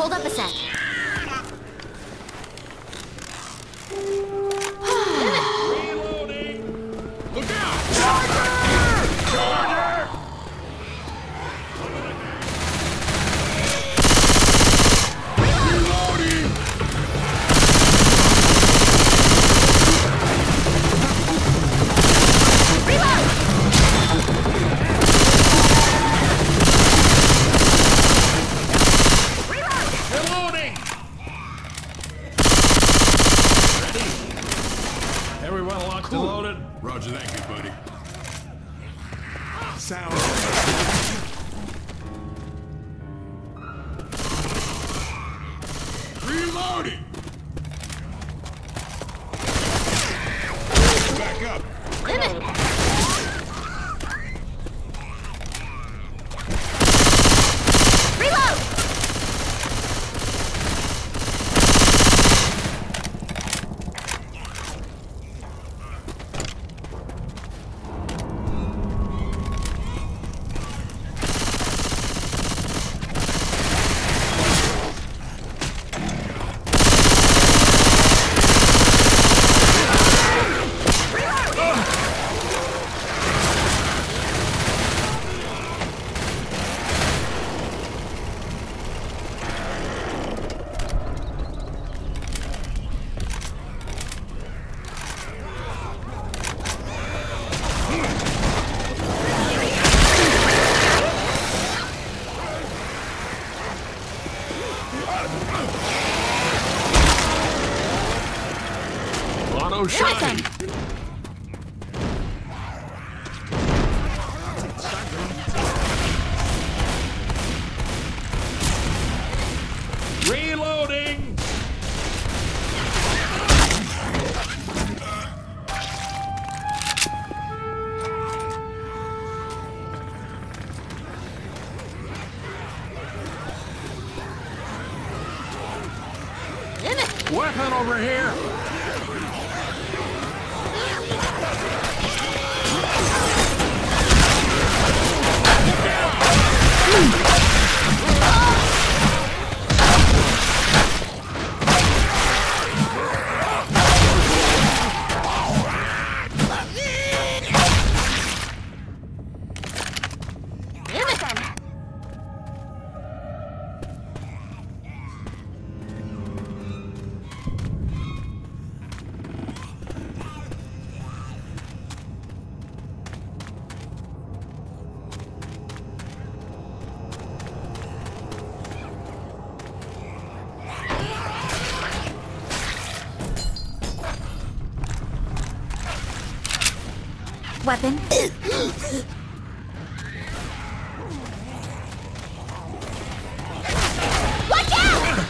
Hold up a sec. Reloading! Look out! Charger! Charger! Reloading! Reload! Reloading! Ready? Everyone locked and loaded? Roger that, good buddy. Sound. Reloading! Back up! Reload! Auto Shotgun. shotty. Reloading! Weapon over here! Weapon. Watch out!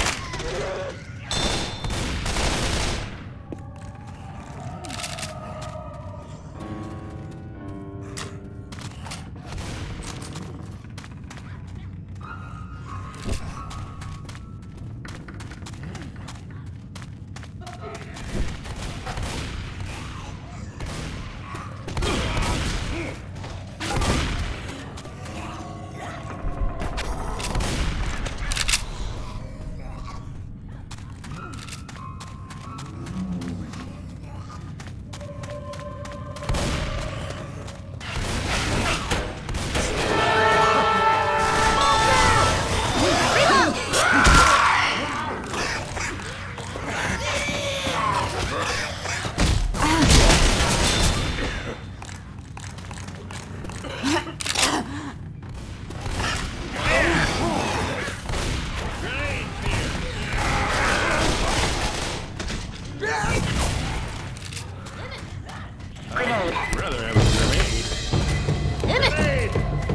Rather have a grenade. Grenade!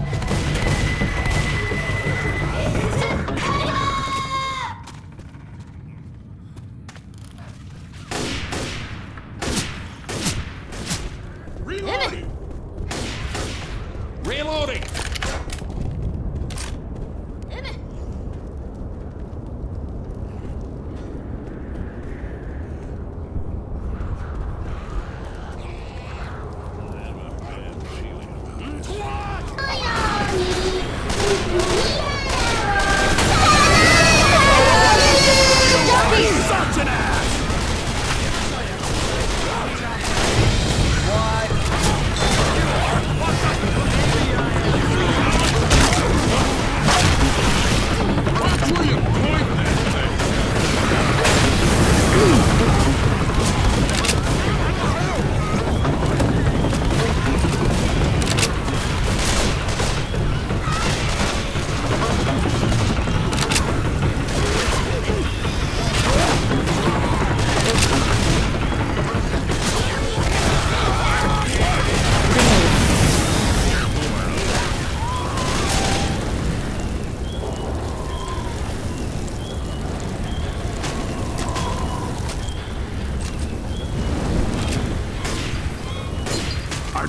Reloading! Reloading!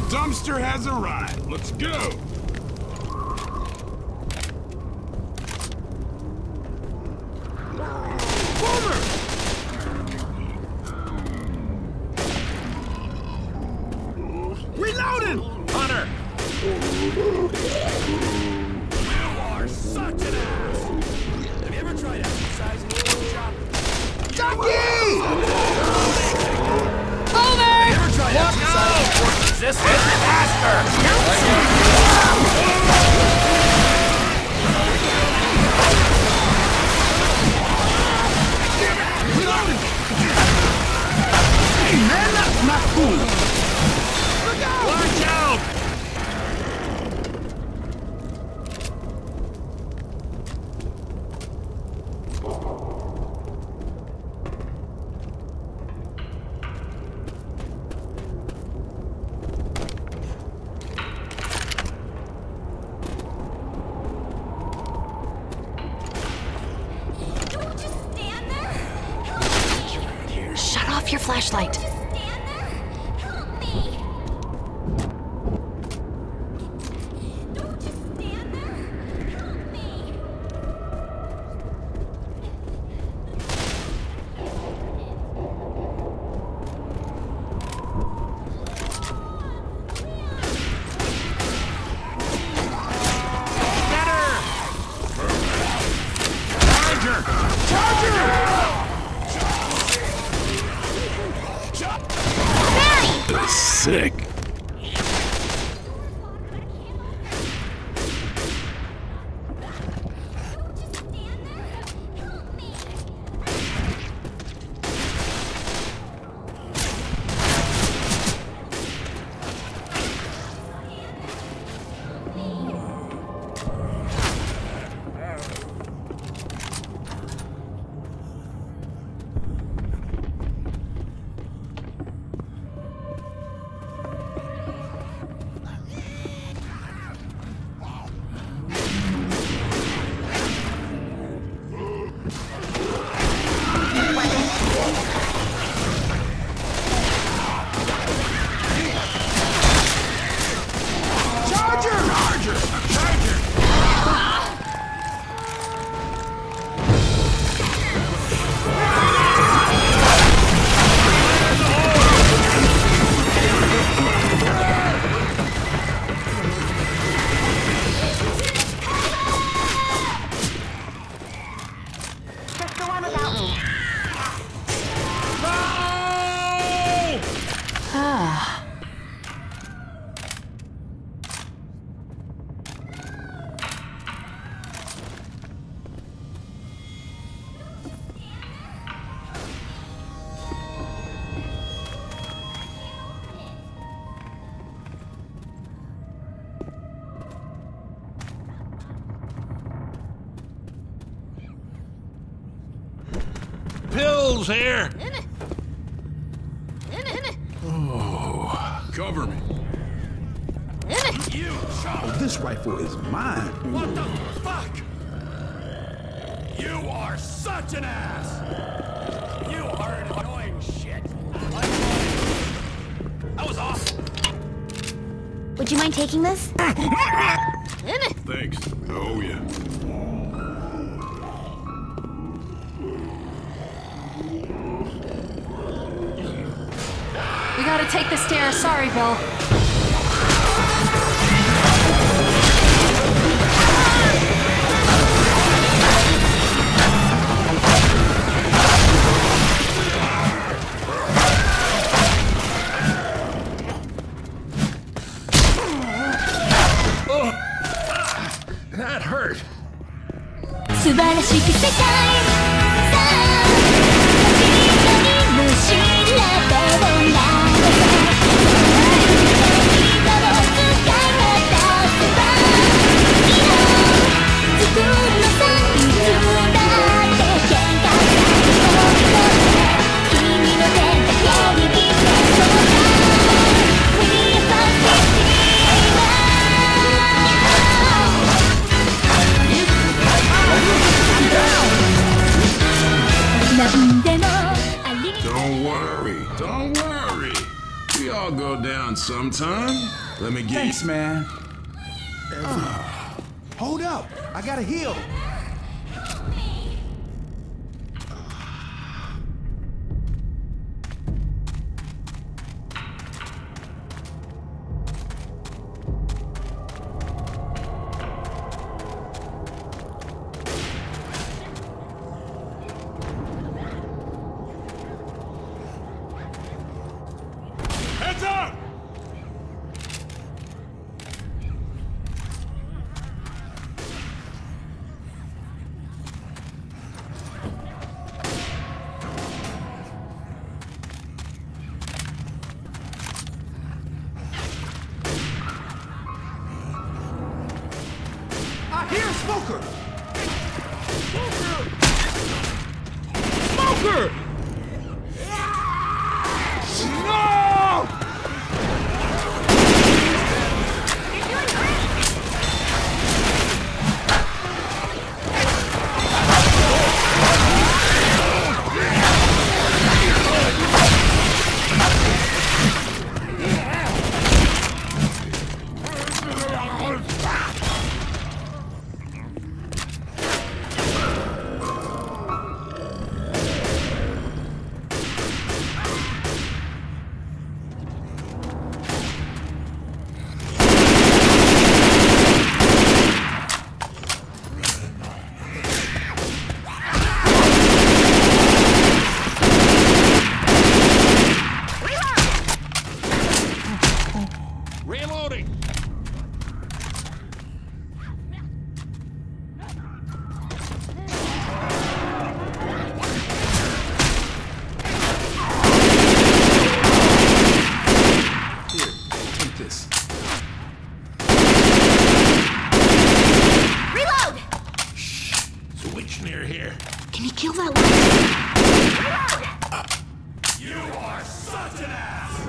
dumpster has arrived. Let's go. Reloading! Hunter! You are such an ass! Have you ever tried exercising in a shop? Junkie! Have you ever tried exercising before resistance? Faster! Reloading! Hey man, that's not cool. Watch out! Don't just stand there. Shut off your flashlight. Stand there. Help me. Don't just stand there. Help me. Get her! Sick. Just go on without me. Pills here! Cover me. You chump! Oh, this rifle is mine. What the fuck? You are such an ass! You are an annoying shit. That was awesome. Would you mind taking this? Thanks. Oh, yeah. We gotta take the stairs. Sorry, Bill. That hurt. 素晴らしき世界さあ走りの白手を投げ人を使った素晴らしきの自分のサイズだって喧嘩したり君の手だけに見てそうだ We are fantastic now son. Let me get Thanks, man. Hold up. I gotta heal. Heads up! I hear Smoker. Smoker! No! Reloading! Here, take this. Reload! Switch near here. Can you kill that one? You are such an ass!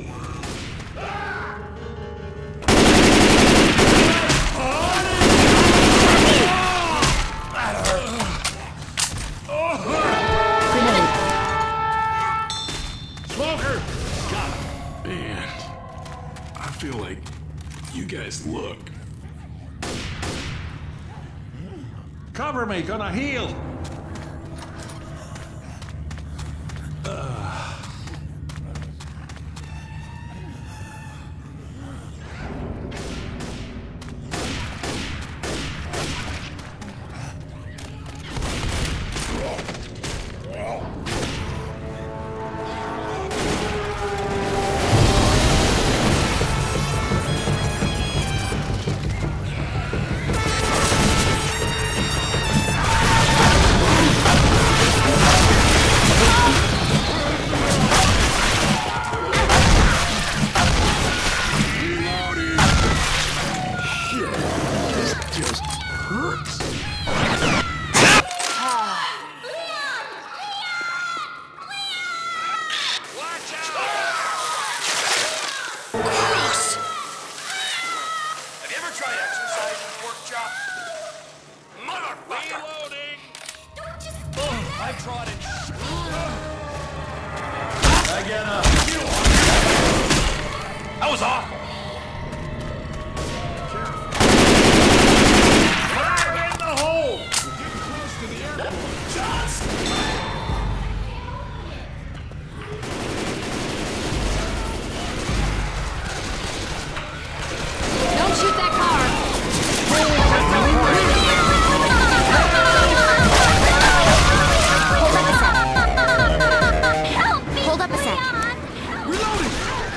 Smoker! Man, I feel like you guys look. Cover me, gonna heal! Just hurts. Watch out! Have you ever tried exercising, pork chop? Motherfucker! Reloading! I tried it. Again up. That was awful. Fire in the hole! Just! Don't shoot that car. Hold up a sec. Reloading!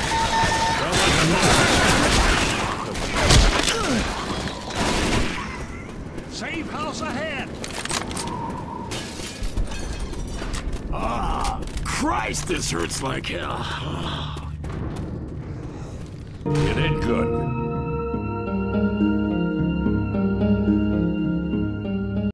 Safe house ahead! Christ, this hurts like hell. You did good.